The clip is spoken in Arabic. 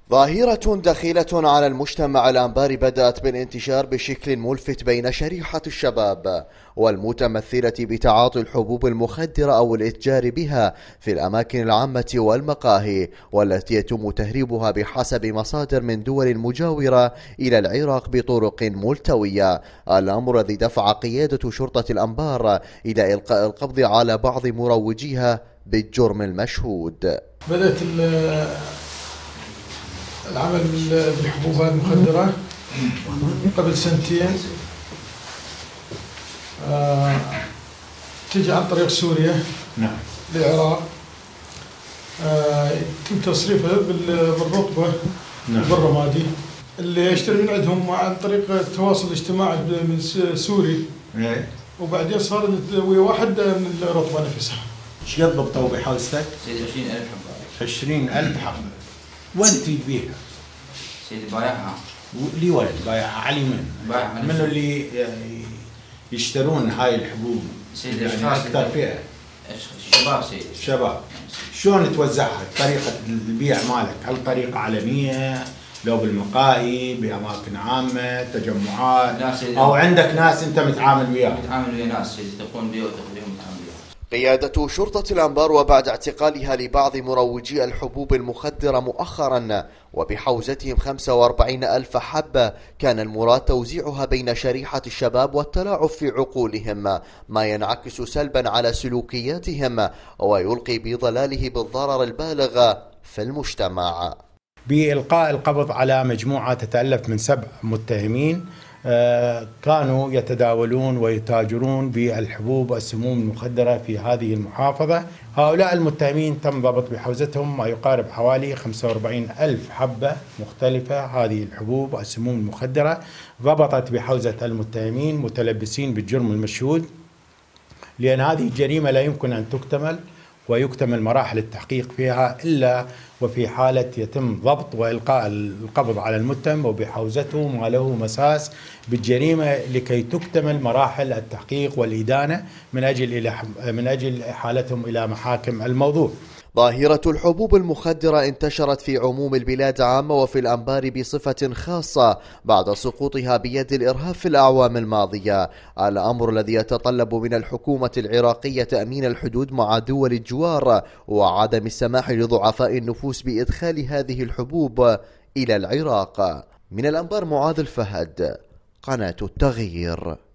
ظاهرة دخيلة على المجتمع الأنباري بدأت بالانتشار بشكل ملفت بين شريحة الشباب، والمتمثلة بتعاطي الحبوب المخدرة أو الإتجار بها في الأماكن العامة والمقاهي، والتي يتم تهريبها بحسب مصادر من دول مجاورة إلى العراق بطرق ملتوية، الأمر الذي دفع قيادة شرطة الأنبار إلى إلقاء القبض على بعض مروجيها بالجرم المشهود. بدأت العمل بالحبوب المخدرة قبل سنتين، تجي عن طريق سوريا للعراق، يتم تصريفها بالرطبة بالرمادي، اللي يشتري من عندهم عن طريق التواصل الاجتماعي من سوري، وبعدين صار ويا واحد من الرطبة نفسها. ايش قد ضبطوا بحوزتك؟ 20,000 حبة. 20,000 حبة. وين تبيها؟ سيدي بايعها. لي ولد بايعها علي من؟ بايعها. منو اللي يشترون هاي الحبوب؟ سيدي يعني أكثر فئة. الشباب سيدي. الشباب. شلون توزعها؟ طريقة البيع مالك، هل طريقة علنية؟ لو بالمقاهي، بأماكن عامة، تجمعات، أو عندك ناس أنت متعامل وياهم؟ متعامل ويا ناس سيدي تقوم بيه وتقوم بهم متعامل وياهم. قيادة شرطة الأنبار وبعد اعتقالها لبعض مروجي الحبوب المخدرة مؤخرا وبحوزتهم 45,000 حبة، كان المراد توزيعها بين شريحة الشباب والتلاعب في عقولهم، ما ينعكس سلبا على سلوكياتهم ويلقي بظلاله بالضرر البالغ في المجتمع. بإلقاء القبض على مجموعة تتألف من 7 متهمين كانوا يتداولون ويتاجرون بالحبوب والسموم المخدرة في هذه المحافظة. هؤلاء المتهمين تم ضبط بحوزتهم ما يقارب حوالي 45,000 حبة مختلفة. هذه الحبوب والسموم المخدرة ضبطت بحوزة المتهمين متلبسين بالجرم المشهود، لأن هذه الجريمة لا يمكن أن تكتمل ويكتمل مراحل التحقيق فيها إلا وفي حالة يتم ضبط وإلقاء القبض على المتهم وبحوزته ما له مساس بالجريمة لكي تكتمل مراحل التحقيق والإدانة من أجل إحالتهم إلى محاكم الموضوع. ظاهرة الحبوب المخدرة انتشرت في عموم البلاد عامة وفي الأنبار بصفة خاصة بعد سقوطها بيد الإرهاب في الأعوام الماضية، الأمر الذي يتطلب من الحكومة العراقية تأمين الحدود مع دول الجوار وعدم السماح لضعفاء النفوس بإدخال هذه الحبوب إلى العراق. من الأنبار معاذ الفهد، قناة التغيير.